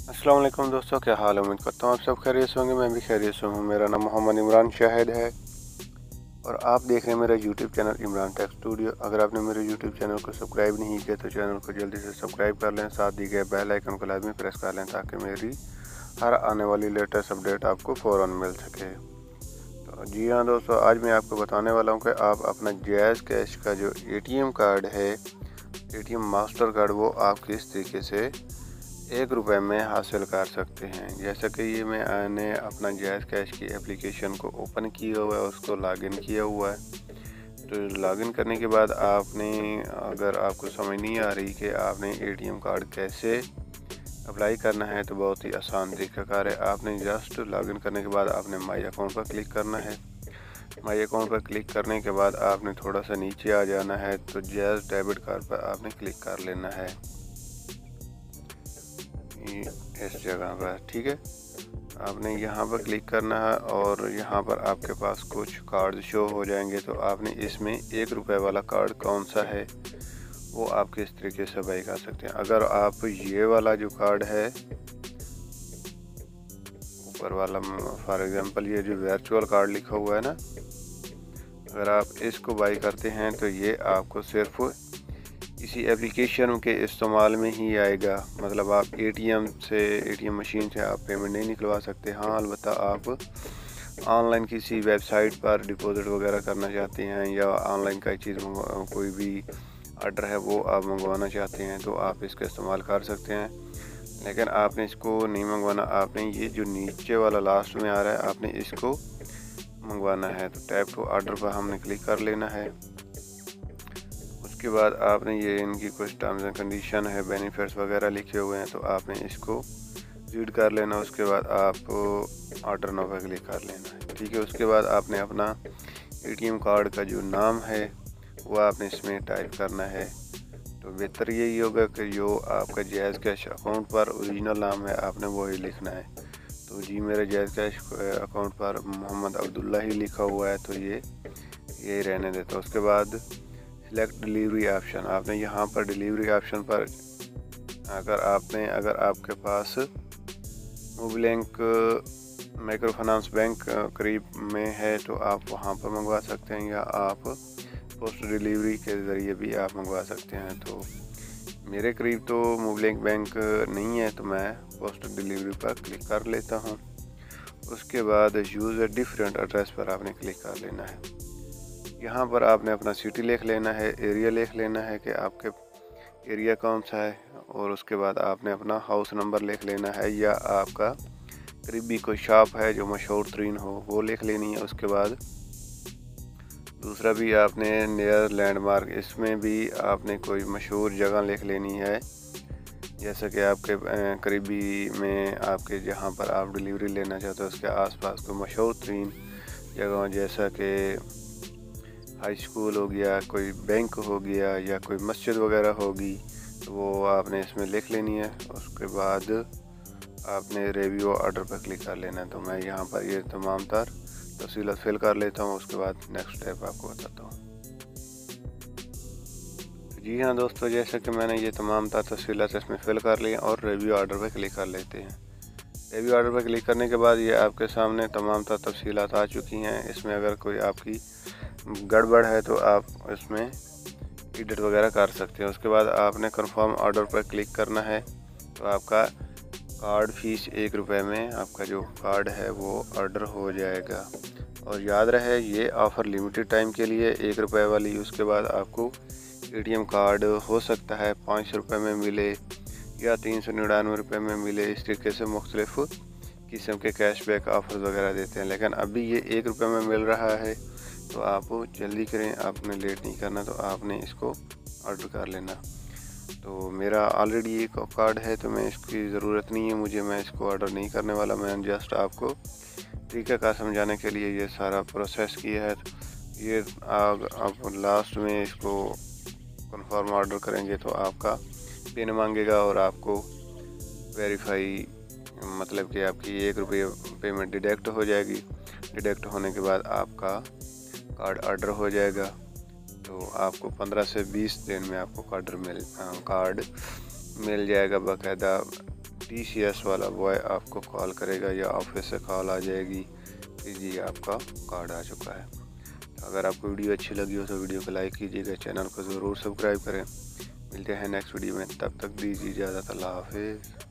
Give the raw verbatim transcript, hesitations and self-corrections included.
अस्सलाम वालेकुम दोस्तों, क्या हाल है। उम्मीद करता हूँ आप सब खैरियत से होंगे। मैं भी खैरियत से हूँ। मेरा नाम मोहम्मद इमरान शाहिद है और आप देख रहे हैं मेरा YouTube channel Imran tech studio. अगर आपने मेरे यूट्यूब चैनल को सब्सक्राइब नहीं किया तो चैनल को जल्दी से सब्सक्राइब कर लें, साथ दी गए बेल आइकन को लाजमी प्रेस कर लें ताकि मेरी हर आने वाली लेटेस्ट अपडेट आपको फ़ौरन मिल सके। तो जी हाँ दोस्तों, आज मैं आपको बताने वाला हूँ कि आप अपना जैज़ कैश का जो एटीएम कार्ड है, एटीएम मास्टर कार्ड, वो आप किस तरीके से एक रुपये में हासिल कर सकते हैं। जैसा कि ये मैंने अपना जैज़ कैश की एप्लीकेशन को ओपन किया हुआ है, उसको लॉगिन किया हुआ है। तो लॉगिन करने के बाद आपने, अगर आपको समझ नहीं आ रही कि आपने एटीएम कार्ड कैसे अप्लाई करना है, तो बहुत ही आसान तरीकाकार है। आपने जस्ट लॉगिन करने के बाद आपने माई अकाउंट पर क्लिक करना है। माई अकाउंट पर क्लिक करने के बाद आपने थोड़ा सा नीचे आ जाना है, तो जैज़ डेबिट कार्ड पर आपने क्लिक कर लेना है इस जगह पर। ठीक है, आपने यहाँ पर क्लिक करना है और यहाँ पर आपके पास कुछ कार्ड शो हो जाएंगे। तो आपने इसमें एक रुपए वाला कार्ड कौन सा है वो आप किस तरीके से बाई कर सकते हैं। अगर आप ये वाला जो कार्ड है ऊपर वाला, फॉर एग्जांपल ये जो वर्चुअल कार्ड लिखा हुआ है ना, अगर आप इसको बाई करते हैं तो ये आपको सिर्फ इसी एप्लीकेशन के इस्तेमाल में ही आएगा। मतलब आप एटीएम से, एटीएम मशीन से आप पेमेंट नहीं निकलवा सकते। हाँ, अलबत्ता आप ऑनलाइन किसी वेबसाइट पर डिपॉजिट वगैरह करना चाहते हैं या ऑनलाइन कोई चीज़, कोई भी ऑर्डर है वो आप मंगवाना चाहते हैं तो आप इसका इस्तेमाल कर सकते हैं। लेकिन आपने इसको नहीं मंगवाना, आपने ये जो नीचे वाला लास्ट में आ रहा है आपने इसको मंगवाना है। तो टैप टू ऑर्डर पर हमने क्लिक कर लेना है। उसके बाद आपने ये इनकी कुछ टर्म्स एंड कंडीशन है, बेनिफिट्स वगैरह लिखे हुए हैं, तो आपने इसको रीड कर लेना। उसके बाद आप ऑर्डर नाउ पर क्लिक कर लेना है। ठीक है, उसके बाद आपने अपना एटीएम कार्ड का जो नाम है वो आपने इसमें टाइप करना है। तो बेहतर यही होगा कि जो आपका जैज़ कैश अकाउंट पर ओरिजिनल नाम है आपने वही लिखना है। तो जी मेरे जैज़ कैश अकाउंट पर मोहम्मद अब्दुल्ला ही लिखा हुआ है, तो ये यही रहने देता। उसके बाद सिलेक्ट डिलीवरी ऑप्शन, आपने यहाँ पर डिलीवरी ऑप्शन पर, अगर आपने अगर आपके पास मोबिलिंक माइक्रो फाइनेंस बैंक करीब में है तो आप वहाँ पर मंगवा सकते हैं, या आप पोस्ट डिलीवरी के ज़रिए भी आप मंगवा सकते हैं। तो मेरे करीब तो मोबिलिंक बैंक नहीं है तो मैं पोस्ट डिलीवरी पर क्लिक कर लेता हूँ। उसके बाद यूज़ अ डिफरेंट एड्रेस पर आपने क्लिक कर लेना है। यहाँ पर आपने अपना सिटी लिख लेना है, एरिया लिख लेना है कि आपके एरिया कौन सा है, और उसके बाद आपने अपना हाउस नंबर लिख लेना है, या आपका करीबी कोई शॉप है जो मशहूर तरीन हो वो लिख लेनी है। उसके बाद दूसरा भी आपने नियर लैंडमार्क, इसमें भी आपने कोई मशहूर जगह लिख लेनी है। जैसा कि आपके करीबी में, आपके जहाँ पर आप डिलीवरी लेना चाहते हो उसके आसपास कोई मशहूर तरीन जगह, जैसा कि हाई स्कूल हो गया, कोई बैंक हो गया, या कोई मस्जिद वगैरह होगी, तो वो आपने इसमें लिख लेनी है। उसके बाद आपने रिव्यू ऑर्डर पर क्लिक कर लेना है। तो मैं यहाँ पर ये तमाम तर तफसीलात फिल कर लेता हूँ, उसके बाद नेक्स्ट स्टेप आपको बताता हूँ। जी हाँ दोस्तों, जैसे कि मैंने ये तमाम तर तफसीलात इसमें फिल कर ली और रिव्यू ऑर्डर पर क्लिक कर लेते हैं। रिव्यू ऑर्डर पर क्लिक करने के बाद ये आपके सामने तमाम तर तफसीलात आ चुकी हैं। इसमें अगर कोई आपकी गड़बड़ है तो आप इसमें एडिट वगैरह कर सकते हैं। उसके बाद आपने कंफर्म ऑर्डर पर क्लिक करना है। तो आपका कार्ड फीस एक रुपये में आपका जो कार्ड है वो ऑर्डर हो जाएगा। और याद रहे ये ऑफ़र लिमिटेड टाइम के लिए, एक रुपये वाली। उसके बाद आपको एटीएम कार्ड हो सकता है पाँच सौ रुपये में मिले या तीन सौ निन्यानवे रुपये में मिले। इस तरीके से मुख्तलिफ किस्म के कैशबैक ऑफर वगैरह देते हैं, लेकिन अभी ये एक रुपये में मिल रहा है। तो आप जल्दी करें, आपने लेट नहीं करना, तो आपने इसको ऑर्डर कर लेना। तो मेरा ऑलरेडी एक कार्ड है तो मैं इसकी ज़रूरत नहीं है मुझे, मैं इसको ऑर्डर नहीं करने वाला। मैं जस्ट आपको तरीका का समझाने के लिए ये सारा प्रोसेस किया है। ये आप, आप लास्ट में इसको कन्फर्म ऑर्डर करेंगे तो आपका पिन मांगेगा और आपको वेरीफाई, मतलब कि आपकी एक रुपये पेमेंट डिडक्ट हो जाएगी। डिडक्ट होने के बाद आपका कार्ड ऑर्डर हो जाएगा। तो आपको पंद्रह से बीस दिन में आपको कार्ड मिल कार्ड मिल जाएगा बाकायदा टी सी एस वाला बॉय आपको कॉल करेगा या ऑफिस से कॉल आ जाएगी कि जी आपका कार्ड आ चुका है। तो अगर आपको वीडियो अच्छी लगी हो तो वीडियो को लाइक कीजिएगा, चैनल को ज़रूर सब्सक्राइब करें। मिलते हैं नेक्स्ट वीडियो में, तब तक दीजिए इजाज़त। अल्लाह हाफिज़।